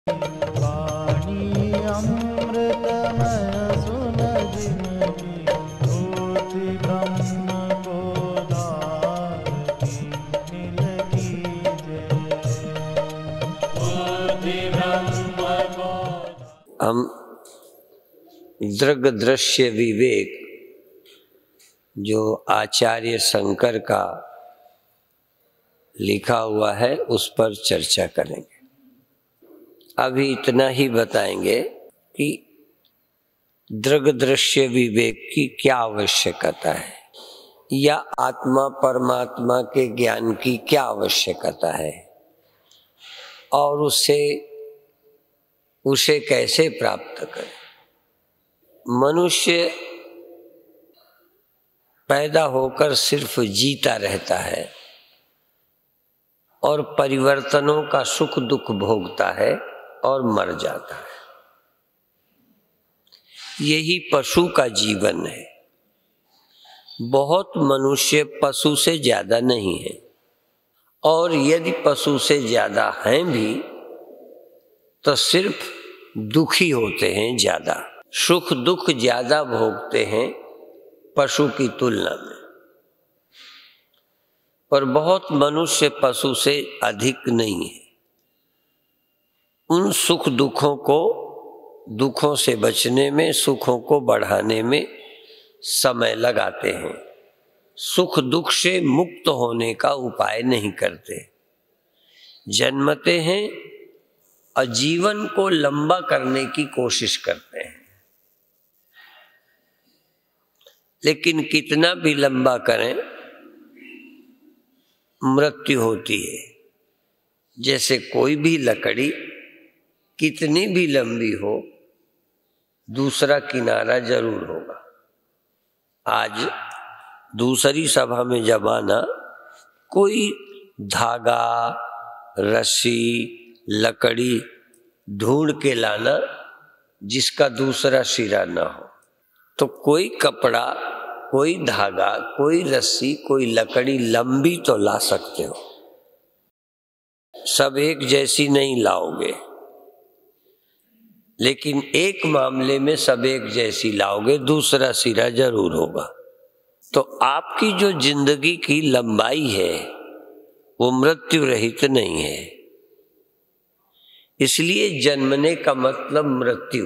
वाणी अमृतमय सुन जिनकी होती ब्रह्म को धारती नील कीजे। होती ब्रह्म को हम दृग दृश्य विवेक जो आचार्य शंकर का लिखा हुआ है उस पर चर्चा करेंगे। अभी इतना ही बताएंगे कि दृग दृश्य विवेक की क्या आवश्यकता है या आत्मा परमात्मा के ज्ञान की क्या आवश्यकता है और उसे कैसे प्राप्त करें। मनुष्य पैदा होकर सिर्फ जीता रहता है और परिवर्तनों का सुख दुख भोगता है और मर जाता है। यही पशु का जीवन है। बहुत मनुष्य पशु से ज्यादा नहीं है, और यदि पशु से ज्यादा हैं भी तो सिर्फ दुखी होते हैं ज्यादा, सुख दुख ज्यादा भोगते हैं पशु की तुलना में। पर बहुत मनुष्य पशु से अधिक नहीं है। उन सुख दुखों से बचने में, सुखों को बढ़ाने में समय लगाते हैं। सुख दुख से मुक्त होने का उपाय नहीं करते। जन्मते हैं और जीवन को लंबा करने की कोशिश करते हैं, लेकिन कितना भी लंबा करें मृत्यु होती है। जैसे कोई भी लकड़ी कितनी भी लंबी हो, दूसरा किनारा जरूर होगा। आज दूसरी सभा में जब आना, कोई धागा रस्सी लकड़ी ढूंढ के लाना जिसका दूसरा सिरा ना हो। तो कोई कपड़ा, कोई धागा, कोई रस्सी, कोई लकड़ी लंबी तो ला सकते हो, सब एक जैसी नहीं लाओगे, लेकिन एक मामले में सब एक जैसी लाओगे, दूसरा सिरा जरूर होगा। तो आपकी जो जिंदगी की लंबाई है वो मृत्यु रहित नहीं है। इसलिए जन्मने का मतलब मृत्यु।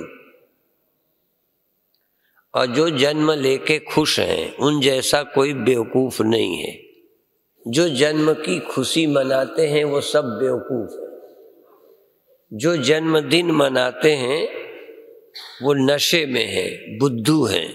और जो जन्म लेके खुश हैं उन जैसा कोई बेवकूफ नहीं है। जो जन्म की खुशी मनाते हैं वो सब बेवकूफ हैं। जो जन्मदिन मनाते हैं वो नशे में है, बुद्धू हैं।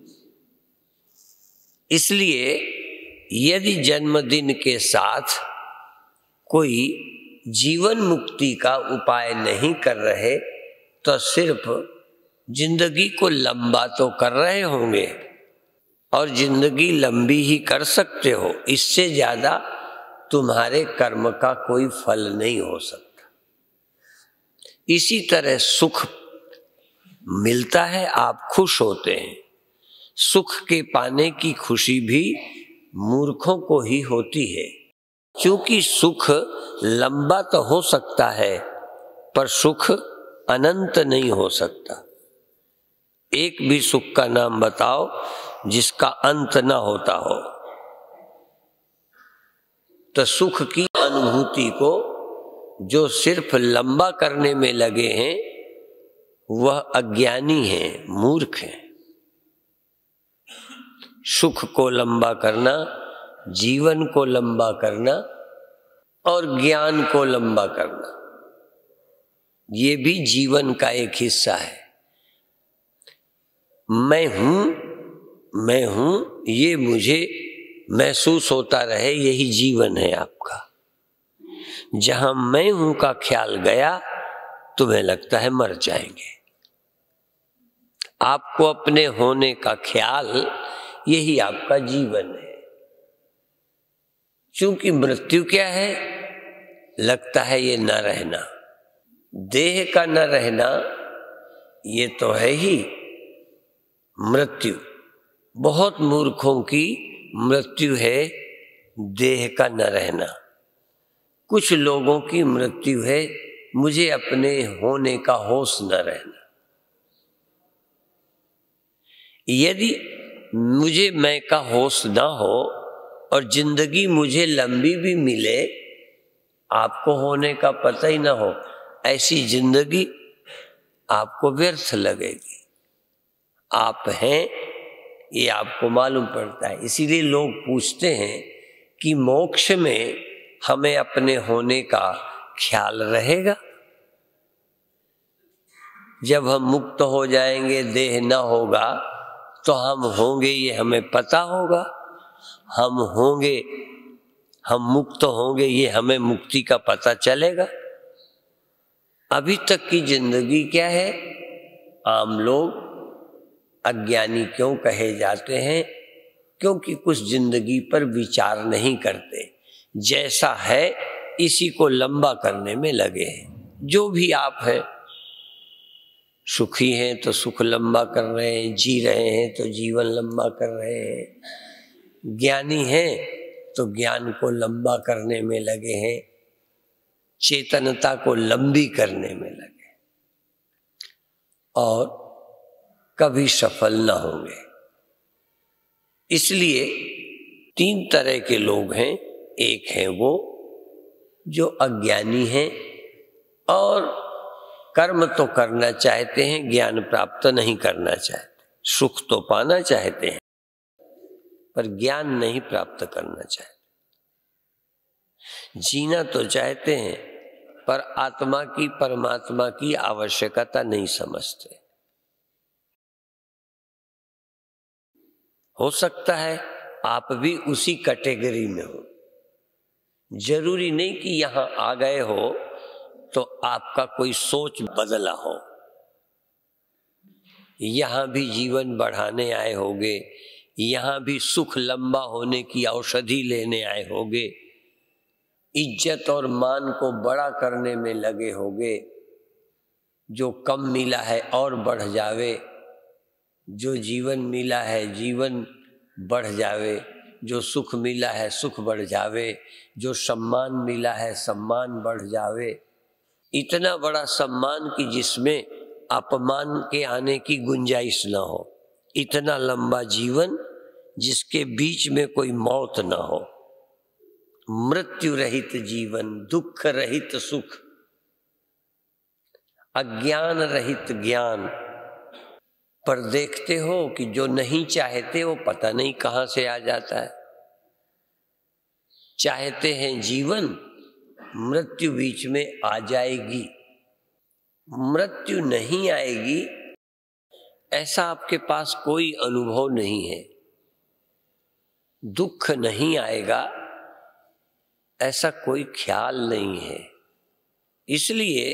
इसलिए यदि जन्मदिन के साथ कोई जीवन मुक्ति का उपाय नहीं कर रहे तो सिर्फ जिंदगी को लंबा तो कर रहे होंगे, और जिंदगी लंबी ही कर सकते हो। इससे ज्यादा तुम्हारे कर्म का कोई फल नहीं हो सकता। इसी तरह सुख मिलता है, आप खुश होते हैं। सुख के पाने की खुशी भी मूर्खों को ही होती है, क्योंकि सुख लंबा तो हो सकता है पर सुख अनंत नहीं हो सकता। एक भी सुख का नाम बताओ जिसका अंत ना होता हो। तो सुख की अनुभूति को जो सिर्फ लंबा करने में लगे हैं वह अज्ञानी हैं, मूर्ख हैं। सुख को लंबा करना, जीवन को लंबा करना और ज्ञान को लंबा करना, ये भी जीवन का एक हिस्सा है। मैं हूं, ये मुझे महसूस होता रहे, यही जीवन है आपका। जहां मैं हूं का ख्याल गया तुम्हें लगता है मर जाएंगे। आपको अपने होने का ख्याल, यही आपका जीवन है। क्योंकि मृत्यु क्या है? लगता है ये न रहना, देह का न रहना, ये तो है ही मृत्यु। बहुत मूर्खों की मृत्यु है देह का न रहना। कुछ लोगों की मृत्यु है मुझे अपने होने का होश न रहना। यदि मुझे मैं का होश ना हो और जिंदगी मुझे लंबी भी मिले, आपको होने का पता ही ना हो, ऐसी जिंदगी आपको व्यर्थ लगेगी। आप हैं ये आपको मालूम पड़ता है। इसीलिए लोग पूछते हैं कि मोक्ष में हमें अपने होने का ख्याल रहेगा? जब हम मुक्त हो जाएंगे, देह न होगा, तो हम होंगे ये हमें पता होगा? हम होंगे, हम मुक्त होंगे ये हमें मुक्ति का पता चलेगा? अभी तक की जिंदगी क्या है? आम लोग अज्ञानी क्यों कहे जाते हैं? क्योंकि कुछ जिंदगी पर विचार नहीं करते, जैसा है इसी को लंबा करने में लगे हैं। जो भी आप हैं, सुखी हैं तो सुख लंबा कर रहे हैं, जी रहे हैं तो जीवन लंबा कर रहे हैं, ज्ञानी हैं तो ज्ञान को लंबा करने में लगे हैं, चेतनता को लंबी करने में लगे, और कभी सफल न होंगे। इसलिए 3 तरह के लोग हैं। एक है वो जो अज्ञानी हैं और कर्म तो करना चाहते हैं, ज्ञान प्राप्त नहीं करना चाहते, सुख तो पाना चाहते हैं पर ज्ञान नहीं प्राप्त करना चाहते, जीना तो चाहते हैं पर आत्मा की, परमात्मा की आवश्यकता नहीं समझते। हो सकता है आप भी उसी कैटेगरी में हो। जरूरी नहीं कि यहां आ गए हो तो आपका कोई सोच बदला हो। यहां भी जीवन बढ़ाने आए होगे, यहां भी सुख लंबा होने की औषधि लेने आए होगे, इज्जत और मान को बड़ा करने में लगे होगे, जो कम मिला है और बढ़ जावे, जो जीवन मिला है जीवन बढ़ जावे, जो सुख मिला है सुख बढ़ जावे, जो सम्मान मिला है सम्मान बढ़ जावे। इतना बड़ा सम्मान कि जिसमें अपमान के आने की गुंजाइश न हो, इतना लंबा जीवन जिसके बीच में कोई मौत न हो, मृत्यु रहित जीवन, दुख रहित सुख, अज्ञान रहित ज्ञान। पर देखते हो कि जो नहीं चाहते वो पता नहीं कहां से आ जाता है। चाहते हैं जीवन, मृत्यु बीच में आ जाएगी। मृत्यु नहीं आएगी ऐसा आपके पास कोई अनुभव नहीं है। दुख नहीं आएगा ऐसा कोई ख्याल नहीं है। इसलिए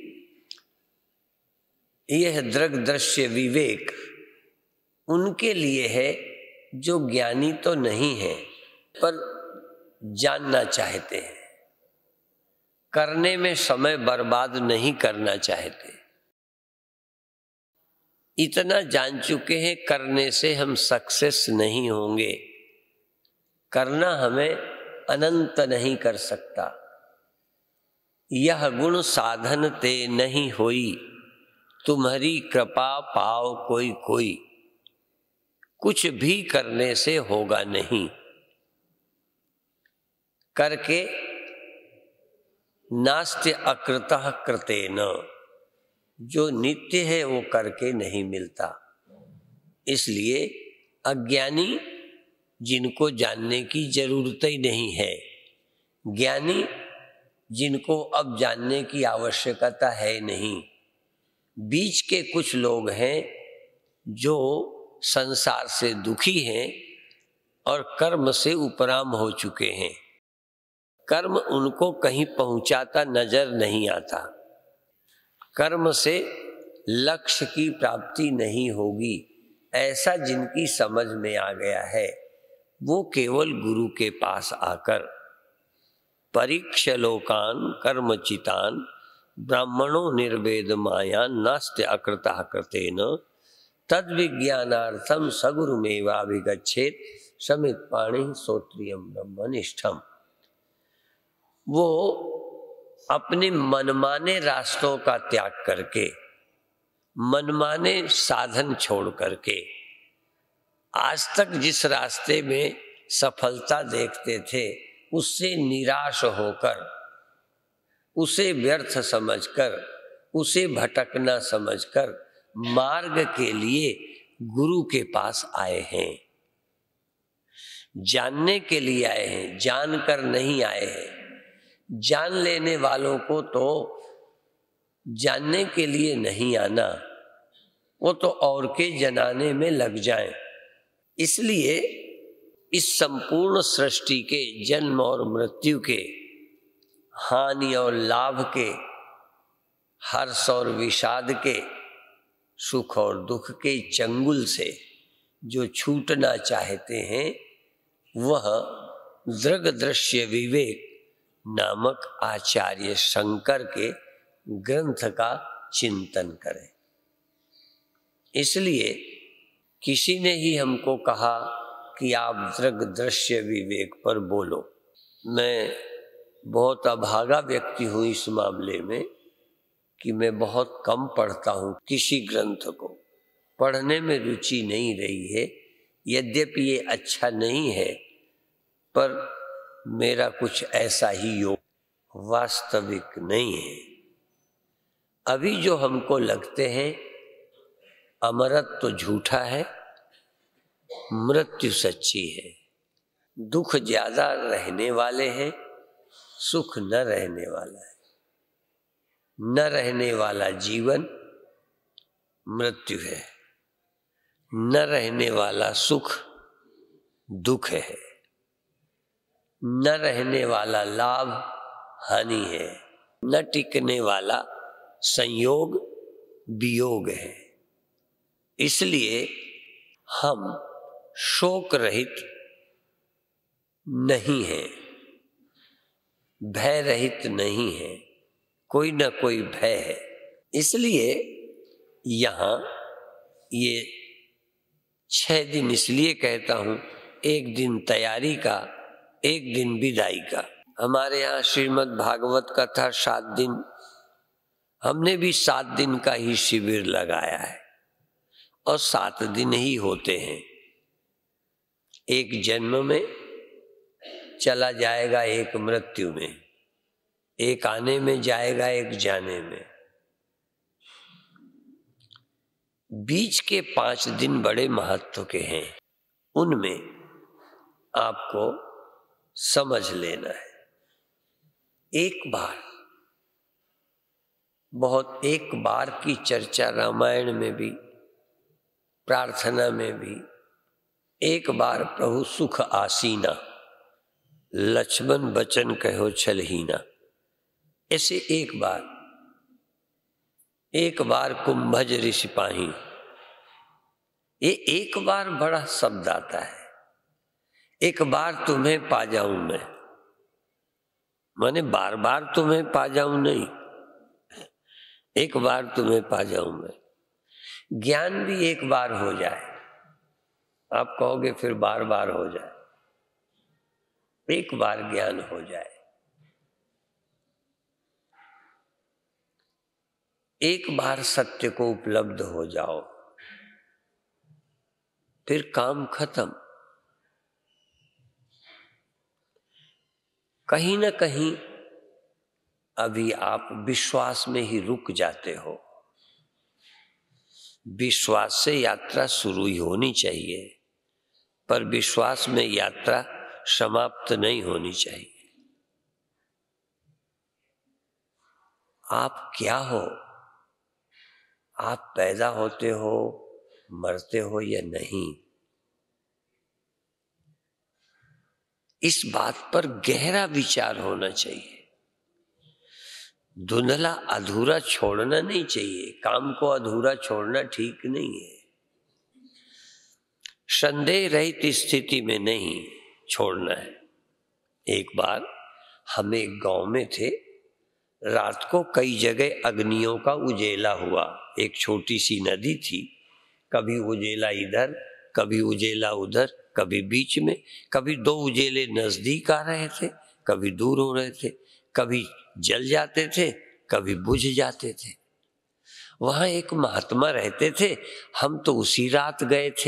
यह दृग दृश्य विवेक उनके लिए है जो ज्ञानी तो नहीं है पर जानना चाहते हैं, करने में समय बर्बाद नहीं करना चाहते। इतना जान चुके हैं करने से हम सक्सेस नहीं होंगे, करना हमें अनंत नहीं कर सकता। यह गुण साधन ते नहीं होई, तुम्हारी कृपा पाओ कोई कोई। कुछ भी करने से होगा नहीं, करके नास्त्य अकृतः कृतेन। जो नित्य है वो करके नहीं मिलता। इसलिए अज्ञानी जिनको जानने की जरूरत ही नहीं है, ज्ञानी जिनको अब जानने की आवश्यकता है नहीं। बीच के कुछ लोग हैं जो संसार से दुखी हैं और कर्म से उपराम हो चुके हैं। कर्म उनको कहीं पहुंचाता नजर नहीं आता। कर्म से लक्ष्य की प्राप्ति नहीं होगी ऐसा जिनकी समझ में आ गया है, वो केवल गुरु के पास आकर परीक्ष लोकान कर्मचितान ब्राह्मणो निर्वेद माया नास्त्य अकृतः कृतेन तद विज्ञानार्थम सगुरुमेवाभिगच्छेत समित पाणि श्रोत्रियम ब्रह्मनिष्ठम। वो अपने मनमाने रास्तों का त्याग करके, मनमाने साधन छोड़ करके, आज तक जिस रास्ते में सफलता देखते थे उससे निराश होकर, उसे व्यर्थ समझकर, उसे भटकना समझकर मार्ग के लिए गुरु के पास आए हैं। जानने के लिए आए हैं, जानकर नहीं आए हैं। जान लेने वालों को तो जानने के लिए नहीं आना, वो तो और के जनाने में लग जाएं। इसलिए इस संपूर्ण सृष्टि के जन्म और मृत्यु के, हानि और लाभ के, हर्ष और विषाद के, सुख और दुख के चंगुल से जो छूटना चाहते हैं वह दृग दृश्य विवेक नामक आचार्य शंकर के ग्रंथ का चिंतन करें। इसलिए किसी ने ही हमको कहा कि आप दृग दृश्य विवेक पर बोलो। मैं बहुत अभागा व्यक्ति हूँ इस मामले में कि मैं बहुत कम पढ़ता हूँ किसी ग्रंथ को, पढ़ने में रुचि नहीं रही है। यद्यपि ये अच्छा नहीं है पर मेरा कुछ ऐसा ही योग वास्तविक नहीं है। अभी जो हमको लगते हैं अमरत्व तो झूठा है, मृत्यु सच्ची है, दुख ज्यादा रहने वाले हैं, सुख न रहने वाला है। न रहने वाला जीवन मृत्यु है, न रहने वाला सुख दुख है, न रहने वाला लाभ हानि है, न टिकने वाला संयोग वियोग है। इसलिए हम शोक रहित नहीं हैं, भय रहित नहीं हैं, कोई न कोई भय है। इसलिए यहाँ ये 6 दिन इसलिए कहता हूँ, 1 दिन तैयारी का, 1 दिन विदाई का। हमारे यहाँ श्रीमद् भागवत कथा 7 दिन, हमने भी 7 दिन का ही शिविर लगाया है और 7 दिन ही होते हैं। 1 जन्म में चला जाएगा, 1 मृत्यु में, 1 आने में जाएगा, 1 जाने में। बीच के 5 दिन बड़े महत्व के हैं, उनमें आपको समझ लेना है। एक बार की चर्चा रामायण में भी, प्रार्थना में भी, एक बार प्रभु सुख आसीना, लक्ष्मण बचन कहो छलहीना, ऐसे एक बार कुंभज ऋषि पाही। ये एक बार बड़ा शब्द आता है। एक बार तुम्हें पा जाऊं मैं, माने बार बार तुम्हें पा जाऊं नहीं, एक बार तुम्हें पा जाऊं मैं। ज्ञान भी एक बार हो जाए, आप कहोगे फिर बार बार हो जाए, एक बार ज्ञान हो जाए, एक बार सत्य को उपलब्ध हो जाओ, फिर काम खत्म। कहीं न कहीं अभी आप विश्वास में ही रुक जाते हो। विश्वास से यात्रा शुरू ही होनी चाहिए, पर विश्वास में यात्रा समाप्त नहीं होनी चाहिए। आप क्या हो? आप पैदा होते हो, मरते हो या नहीं, इस बात पर गहरा विचार होना चाहिए। धुंधला अधूरा छोड़ना नहीं चाहिए। काम को अधूरा छोड़ना ठीक नहीं है। संदेह रहित स्थिति में नहीं छोड़ना है। एक बार हम एक गांव में थे, रात को कई जगह अग्नियों का उजेला हुआ। एक छोटी सी नदी थी, कभी उजेला इधर, कभी उजेला उधर, कभी बीच में, कभी 2 उजेले नजदीक आ रहे थे, कभी दूर हो रहे थे, कभी जल जाते थे, कभी बुझ जाते थे। वहां एक महात्मा रहते थे, हम तो उसी रात गए थे।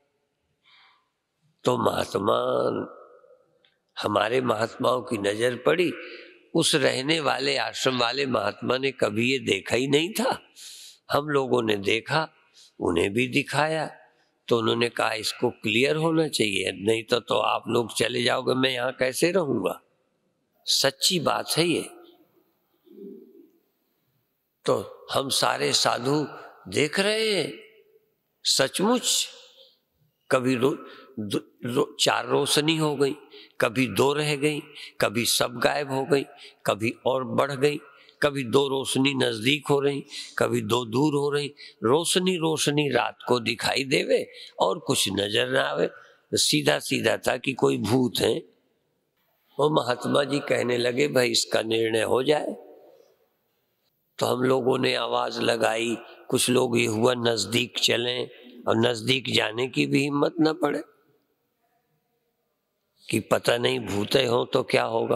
तो महात्मा, हमारे महात्माओं की नजर पड़ी, उस रहने वाले आश्रम वाले महात्मा ने कभी ये देखा ही नहीं था। हम लोगों ने देखा, उन्हें भी दिखाया, तो उन्होंने कहा इसको क्लियर होना चाहिए, नहीं तो आप लोग चले जाओगे, मैं यहाँ कैसे रहूंगा। सच्ची बात है ये। तो हम सारे साधु देख रहे हैं, सचमुच कभी 4 रोशनी हो गई, कभी 2 रह गई, कभी सब गायब हो गई, कभी और बढ़ गई, कभी 2 रोशनी नजदीक हो रही, कभी 2 दूर हो रही। रोशनी रोशनी रात को दिखाई देवे और कुछ नजर ना आवे। सीधा सीधा था कि कोई भूत है। वो महात्मा जी कहने लगे भाई इसका निर्णय हो जाए। तो हम लोगों ने आवाज लगाई, कुछ लोग ये हुआ नजदीक चलें, और नजदीक जाने की भी हिम्मत न पड़े कि पता नहीं भूते हो तो क्या होगा।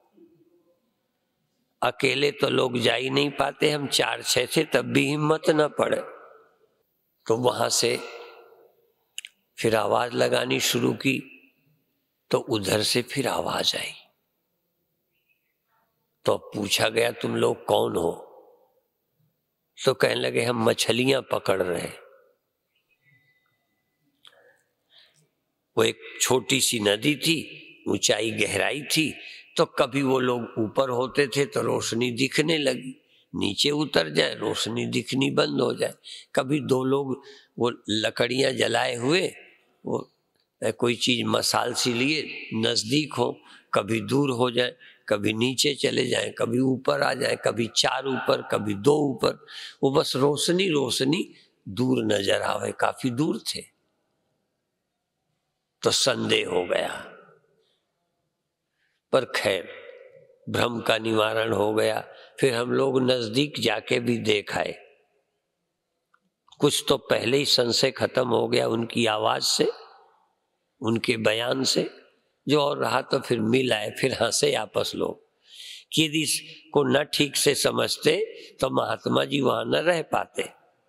अकेले तो लोग जा ही नहीं पाते, हम 4-6 थे तब भी हिम्मत न पड़े। तो वहां से फिर आवाज लगानी शुरू की, तो उधर से फिर आवाज आई। तो पूछा गया तुम लोग कौन हो? तो कहने लगे हम मछलियां पकड़ रहे हैं। वो एक छोटी सी नदी थी, ऊंचाई गहराई थी, तो कभी वो लोग ऊपर होते थे तो रोशनी दिखने लगी, नीचे उतर जाए रोशनी दिखनी बंद हो जाए। कभी 2 लोग वो लकड़ियां जलाए हुए, वो कोई चीज मसाल सी लिए नजदीक हो, कभी दूर हो जाए, कभी नीचे चले जाएं, कभी ऊपर आ जाए, कभी 4 ऊपर, कभी 2 ऊपर। वो बस रोशनी रोशनी दूर नजर आवे, काफी दूर थे। तो संदेह हो गया, पर खैर भ्रम का निवारण हो गया। फिर हम लोग नजदीक जाके भी देख आए। कुछ तो पहले ही संशय खत्म हो गया उनकी आवाज से, उनके बयान से। जो और रहा तो फिर मिल आए, फिर हंसे आपस लोग कि यदि इसको न ठीक से समझते तो महात्मा जी वहां न रह पाते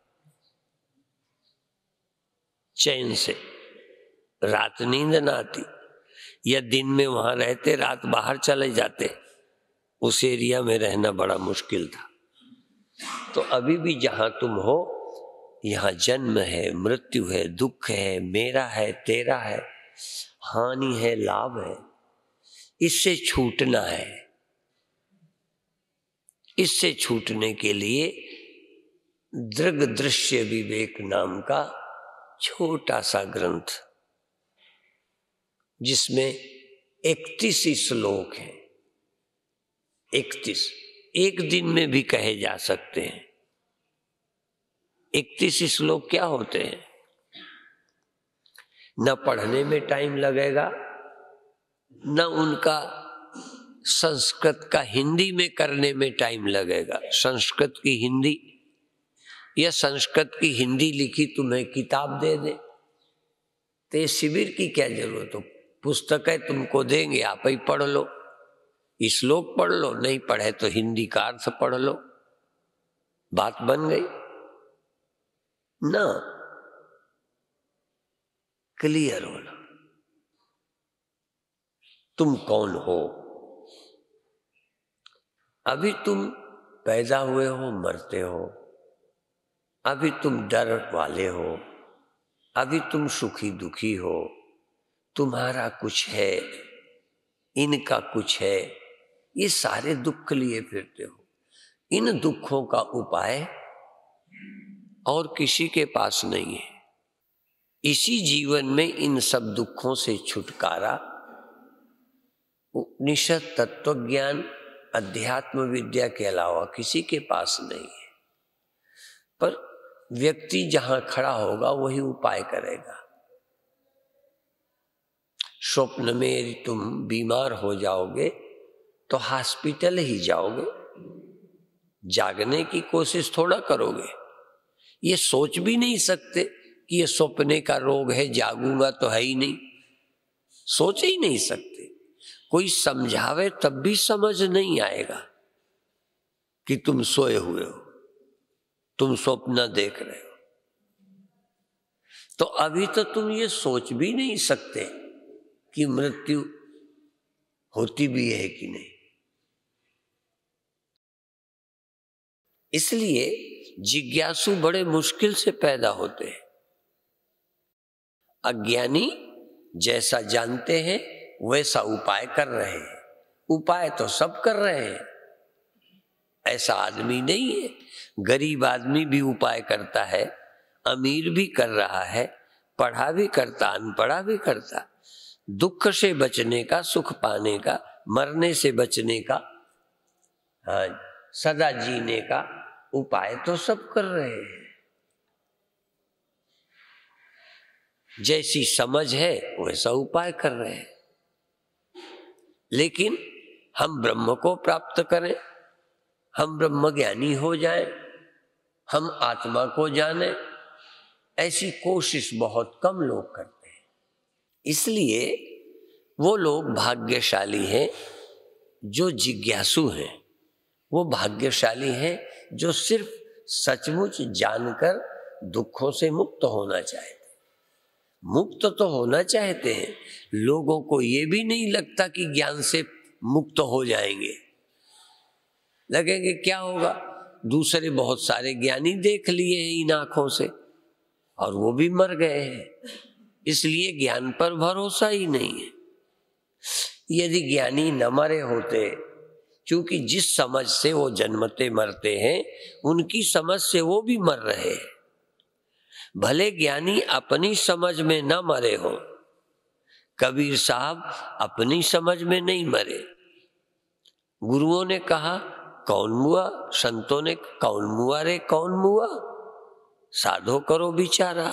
चैन से, रात नींद न आती, या दिन में वहां रहते रात बाहर चले जाते। उस एरिया में रहना बड़ा मुश्किल था। तो अभी भी जहां तुम हो, यहाँ जन्म है, मृत्यु है, दुख है, मेरा है, तेरा है, हानि है, लाभ है। इससे छूटना है। इससे छूटने के लिए दृग दृश्य विवेक नाम का छोटा सा ग्रंथ, जिसमें 31 श्लोक हैं। 31 एक दिन में भी कहे जा सकते हैं। 31 श्लोक क्या होते हैं? न पढ़ने में टाइम लगेगा, न उनका संस्कृत का हिंदी में करने में टाइम लगेगा। संस्कृत की हिंदी या संस्कृत की हिंदी लिखी तुम्हें किताब दे दे तो शिविर की क्या जरूरत हो? पुस्तकें तुमको देंगे, आप ही पढ़ लो, श्लोक पढ़ लो, नहीं पढ़े तो हिंदी का अर्थ पढ़ लो, बात बन गई ना। क्लियर होना, तुम कौन हो। अभी तुम पैदा हुए हो, मरते हो, अभी तुम डर वाले हो, अभी तुम सुखी दुखी हो, तुम्हारा कुछ है, इनका कुछ है, ये सारे दुख लिए फिरते हो। इन दुखों का उपाय और किसी के पास नहीं है। इसी जीवन में इन सब दुखों से छुटकारा उपनिषद, तत्व ज्ञान, अध्यात्म विद्या के अलावा किसी के पास नहीं है। पर व्यक्ति जहां खड़ा होगा वही उपाय करेगा। स्वप्न में यदि तुम बीमार हो जाओगे तो हॉस्पिटल ही जाओगे, जागने की कोशिश थोड़ा करोगे। ये सोच भी नहीं सकते कि ये सपने का रोग है, जागूंगा तो है ही नहीं, सोच ही नहीं सकते। कोई समझावे तब भी समझ नहीं आएगा। कि तुम सोए हुए हो, तुम स्वप्न देख रहे हो, तो अभी तो तुम ये सोच भी नहीं सकते कि मृत्यु होती भी है कि नहीं। इसलिए जिज्ञासु बड़े मुश्किल से पैदा होते हैं। अज्ञानी जैसा जानते हैं वैसा उपाय कर रहे हैं। उपाय तो सब कर रहे हैं, ऐसा आदमी नहीं है। गरीब आदमी भी उपाय करता है, अमीर भी कर रहा है, पढ़ा भी करता, अनपढ़ा भी करता। दुख से बचने का, सुख पाने का, मरने से बचने का, सदा जीने का उपाय तो सब कर रहे हैं। जैसी समझ है वैसा उपाय कर रहे हैं। लेकिन हम ब्रह्म को प्राप्त करें, हम ब्रह्म ज्ञानी हो जाएं, हम आत्मा को जानें, ऐसी कोशिश बहुत कम लोग करते हैं। इसलिए वो लोग भाग्यशाली हैं जो जिज्ञासु हैं, वो भाग्यशाली हैं जो सिर्फ सचमुच जानकर दुखों से मुक्त होना चाहते हैं। मुक्त तो होना चाहते हैं, लोगों को ये भी नहीं लगता कि ज्ञान से मुक्त हो जाएंगे। लगेंगे क्या होगा, दूसरे बहुत सारे ज्ञानी देख लिए हैं इन आंखों से और वो भी मर गए हैं, इसलिए ज्ञान पर भरोसा ही नहीं है। यदि ज्ञानी न मरे होते, क्योंकि जिस समझ से वो जन्मते मरते हैं उनकी समझ से वो भी मर रहे हैं। भले ज्ञानी अपनी समझ में न मरे हो, कबीर साहब अपनी समझ में नहीं मरे। गुरुओं ने कहा कौन मुआ, संतों ने कौन मुआ रे कौन मुआ, साधो करो बिचारा।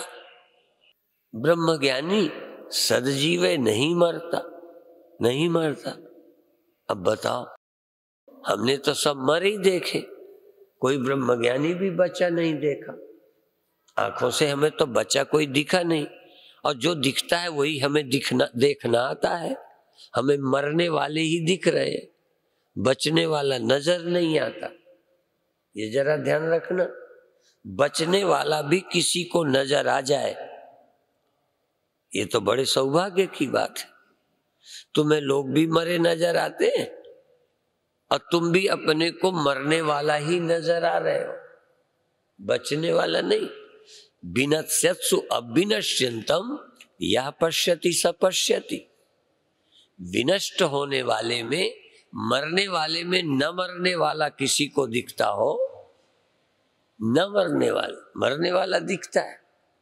ब्रह्मज्ञानी सदजीवे नहीं मरता, नहीं मरता। अब बताओ, हमने तो सब मरे ही देखे, कोई ब्रह्मज्ञानी भी बच्चा नहीं देखा। आंखों से हमें तो बच्चा कोई दिखा नहीं, और जो दिखता है वही हमें देखना आता है। हमें मरने वाले ही दिख रहे हैं, बचने वाला नजर नहीं आता। ये जरा ध्यान रखना, बचने वाला भी किसी को नजर आ जाए ये तो बड़े सौभाग्य की बात है। तुम्हें लोग भी मरे नजर आते हैं और तुम भी अपने को मरने वाला ही नजर आ रहे हो, बचने वाला नहीं। विनश्यत्सु अविनश्यंतम यह पश्यति स पश्यति। विनष्ट होने वाले में, मरने वाले में न मरने वाला किसी को दिखता हो, न मरने वाला दिखता है।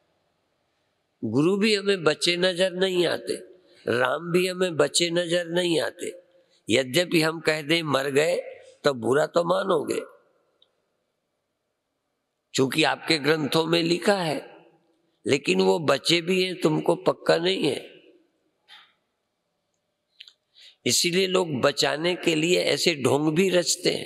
गुरु भी हमें बचे नजर नहीं आते, राम भी हमें बचे नजर नहीं आते। यद्यपि हम कह दें मर गए तो बुरा तो मानोगे, क्योंकि आपके ग्रंथों में लिखा है, लेकिन वो बचे भी हैं तुमको पक्का नहीं है। इसीलिए लोग बचाने के लिए ऐसे ढोंग भी रचते हैं।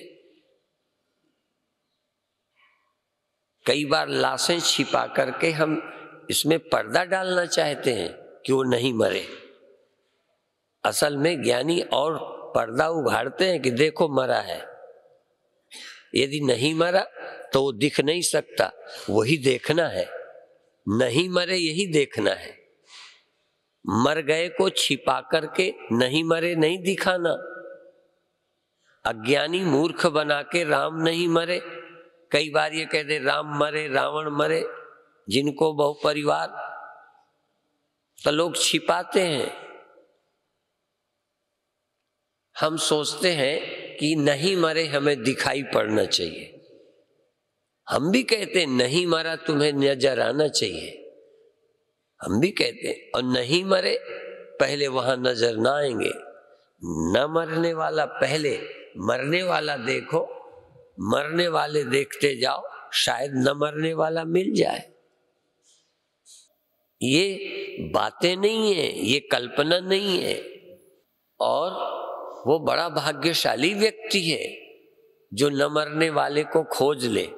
कई बार लाशें छिपा करके हम इसमें पर्दा डालना चाहते हैं कि वो नहीं मरे। असल में ज्ञानी और पर्दा उघाड़ते हैं कि देखो मरा है। यदि नहीं मरा तो वो दिख नहीं सकता, वही देखना है। नहीं मरे यही देखना है। मर गए को छिपा करके नहीं मरे नहीं दिखाना। अज्ञानी मूर्ख बना के राम नहीं मरे, कई बार ये कहते राम मरे रावण मरे, जिनको बहु परिवार, तो लोग छिपाते हैं। हम सोचते हैं कि नहीं मरे हमें दिखाई पड़ना चाहिए। हम भी कहते हैं नहीं मरा तुम्हें नजर आना चाहिए, हम भी कहते हैं। और नहीं मरे पहले वहां नजर ना आएंगे। न मरने वाला पहले, मरने वाला देखो, मरने वाले देखते जाओ, शायद न मरने वाला मिल जाए। ये बातें नहीं है, ये कल्पना नहीं है। और वो बड़ा भाग्यशाली व्यक्ति है जो न मरने वाले को खोज ले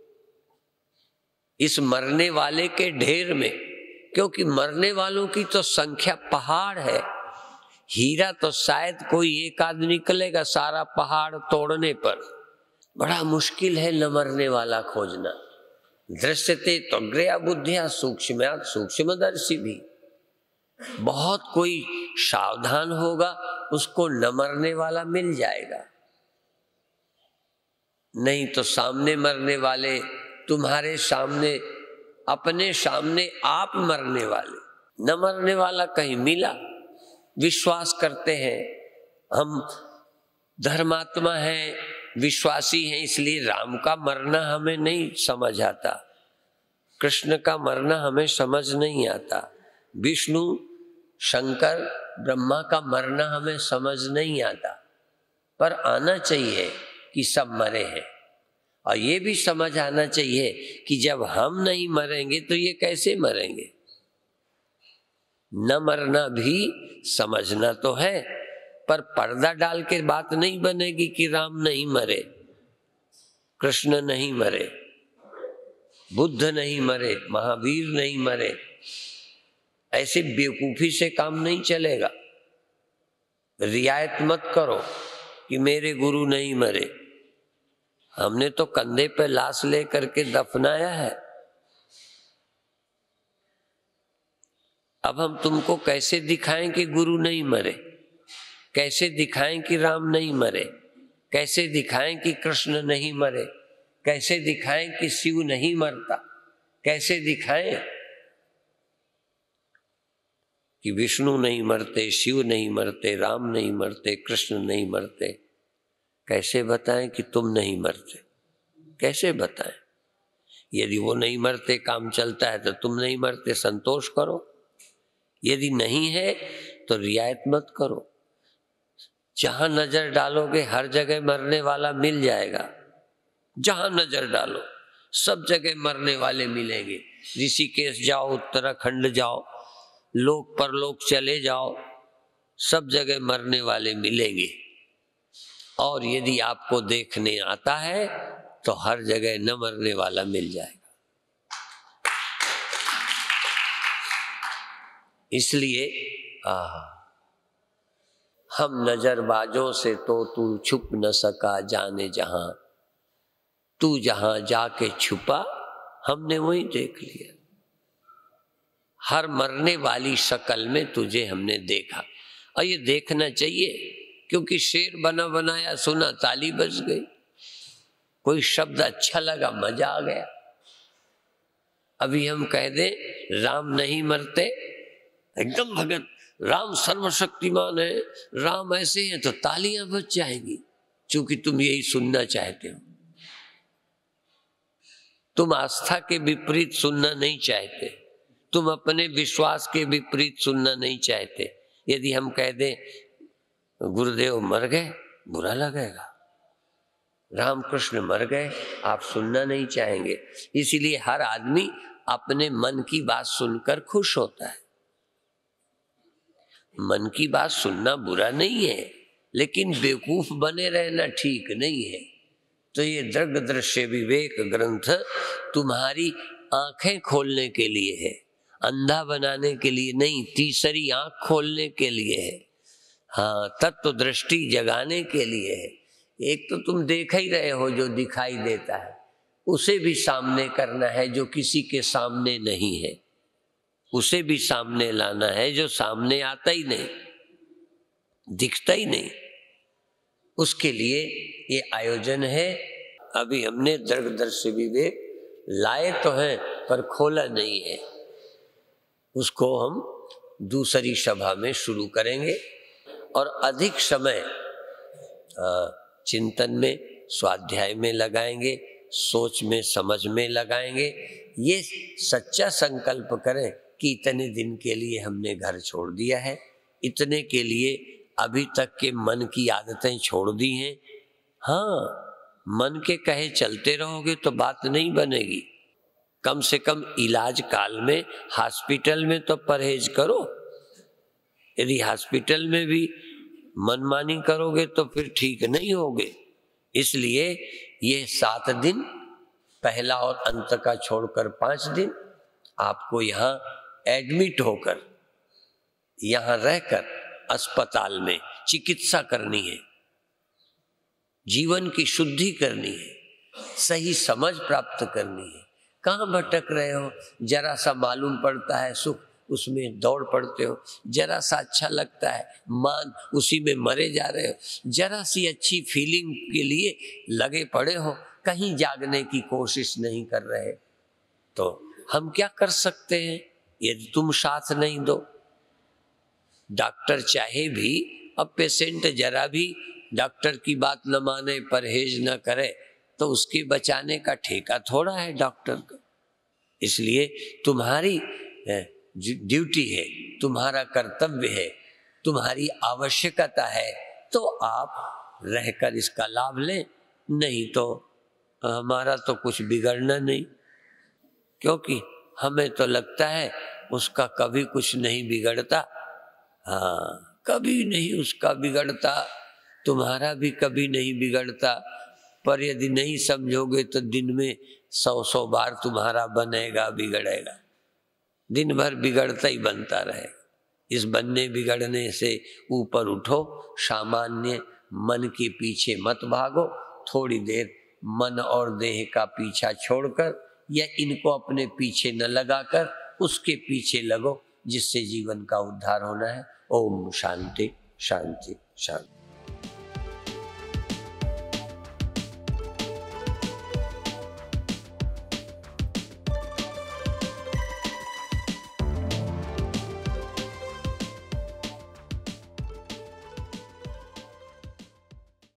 इस मरने वाले के ढेर में, क्योंकि मरने वालों की तो संख्या पहाड़ है। हीरा तो शायद कोई एक आदमी निकलेगा सारा पहाड़ तोड़ने पर, बड़ा मुश्किल है न मरने वाला खोजना। दृश्यते त्वग्रया बुद्धिया सूक्ष्मात् सूक्ष्मदर्शी भी। बहुत कोई सावधान होगा उसको न मरने वाला मिल जाएगा, नहीं तो सामने मरने वाले, तुम्हारे सामने, अपने सामने आप मरने वाले। न मरने वाला कहीं मिला। विश्वास करते हैं हम धर्मात्मा हैं, विश्वासी हैं, इसलिए राम का मरना हमें नहीं समझ आता, कृष्ण का मरना हमें समझ नहीं आता, विष्णु शंकर ब्रह्मा का मरना हमें समझ नहीं आता। पर आना चाहिए कि सब मरे हैं, और ये भी समझ आना चाहिए कि जब हम नहीं मरेंगे तो ये कैसे मरेंगे। न मरना भी समझना तो है, पर पर्दा डाल के बात नहीं बनेगी कि राम नहीं मरे, कृष्ण नहीं मरे, बुद्ध नहीं मरे, महावीर नहीं मरे। ऐसे बेवकूफी से काम नहीं चलेगा। रियायत मत करो कि मेरे गुरु नहीं मरे। हमने तो कंधे पे लाश ले करके दफनाया है। अब हम तुमको कैसे दिखाएं कि गुरु नहीं मरे, कैसे दिखाएं कि राम नहीं मरे, कैसे दिखाएं कि कृष्ण नहीं मरे, कैसे दिखाएं कि शिव नहीं मरता, कैसे दिखाएं कि विष्णु नहीं मरते, शिव नहीं मरते, राम नहीं मरते, कृष्ण नहीं मरते। कैसे बताएं कि तुम नहीं मरते, कैसे बताएं? यदि वो नहीं मरते काम चलता है तो तुम नहीं मरते, संतोष करो। यदि नहीं है तो रियायत मत करो। जहां नजर डालोगे हर जगह मरने वाला मिल जाएगा। जहां नजर डालो सब जगह मरने वाले मिलेंगे। ऋषिकेश जाओ, उत्तराखंड जाओ, लोक परलोक चले जाओ, सब जगह मरने वाले मिलेंगे। और यदि आपको देखने आता है तो हर जगह न मरने वाला मिल जाएगा। इसलिए हम नजरबाजों से तो तू छुप न सका जाने जहां, तू जहां जाके छुपा हमने वही देख लिया। हर मरने वाली शक्ल में तुझे हमने देखा। और ये देखना चाहिए, क्योंकि शेर बना बनाया सुना, ताली बज गई, कोई शब्द अच्छा लगा, मजा आ गया। अभी हम कह दें राम नहीं मरते, एकदम भगत राम सर्वशक्तिमान है, राम ऐसे हैं, तो तालियां बज जाएंगी, क्योंकि तुम यही सुनना चाहते हो। तुम आस्था के विपरीत सुनना नहीं चाहते, तुम अपने विश्वास के विपरीत सुनना नहीं चाहते। यदि हम कह दें गुरुदेव मर गए, बुरा लगेगा, रामकृष्ण मर गए, आप सुनना नहीं चाहेंगे। इसीलिए हर आदमी अपने मन की बात सुनकर खुश होता है। मन की बात सुनना बुरा नहीं है, लेकिन बेवकूफ बने रहना ठीक नहीं है। तो ये दृग दृश्य विवेक ग्रंथ तुम्हारी आंखें खोलने के लिए है, अंधा बनाने के लिए नहीं, तीसरी आंख खोलने के लिए है। हाँ, तत्व दृष्टि जगाने के लिए है। एक तो तुम देख ही रहे हो जो दिखाई देता है, उसे भी सामने करना है जो किसी के सामने नहीं है, उसे भी सामने लाना है जो सामने आता ही नहीं, दिखता ही नहीं। उसके लिए ये आयोजन है। अभी हमने दृग्दर्शी विवेक लाए तो हैं पर खोला नहीं है, उसको हम दूसरी सभा में शुरू करेंगे और अधिक समय चिंतन में, स्वाध्याय में लगाएंगे, सोच में, समझ में लगाएंगे। ये सच्चा संकल्प करें कि इतने दिन के लिए हमने घर छोड़ दिया है, इतने के लिए अभी तक के मन की आदतें छोड़ दी हैं। हाँ, मन के कहे चलते रहोगे तो बात नहीं बनेगी। कम से कम इलाज काल में हॉस्पिटल में तो परहेज करो। यदि हॉस्पिटल में भी मनमानी करोगे तो फिर ठीक नहीं होगे। इसलिए ये 7 दिन, पहला और अंत का छोड़कर 5 दिन आपको यहाँ एडमिट होकर, यहाँ रहकर अस्पताल में चिकित्सा करनी है। जीवन की शुद्धि करनी है, सही समझ प्राप्त करनी है। कहाँ भटक रहे हो? जरा सा मालूम पड़ता है सुख, उसमें दौड़ पड़ते हो। जरा सा अच्छा लगता है मान, उसी में मरे जा रहे हो। जरा सी अच्छी फीलिंग के लिए लगे पड़े हो, कहीं जागने की कोशिश नहीं कर रहे। तो हम क्या कर सकते हैं यदि तुम साथ नहीं दो? डॉक्टर चाहे भी अब पेशेंट जरा भी डॉक्टर की बात न माने, परहेज न करे, तो उसके बचाने का ठेका थोड़ा है डॉक्टर का। इसलिए तुम्हारी ड्यूटी है, तुम्हारा कर्तव्य है, तुम्हारी आवश्यकता है, तो आप रहकर इसका लाभ लें। नहीं तो हमारा तो कुछ बिगड़ना नहीं, क्योंकि हमें तो लगता है उसका कभी कुछ नहीं बिगड़ता। हाँ, कभी नहीं उसका बिगड़ता, तुम्हारा भी कभी नहीं बिगड़ता। पर यदि नहीं समझोगे तो दिन में 100 बार तुम्हारा बनेगा, बिगड़ेगा। दिन भर बिगड़ता ही बनता रहे। इस बनने बिगड़ने से ऊपर उठो, सामान्य मन के पीछे मत भागो। थोड़ी देर मन और देह का पीछा छोड़कर या इनको अपने पीछे न लगाकर उसके पीछे लगो, जिससे जीवन का उद्धार होना है। ओम शांति शांति शांति।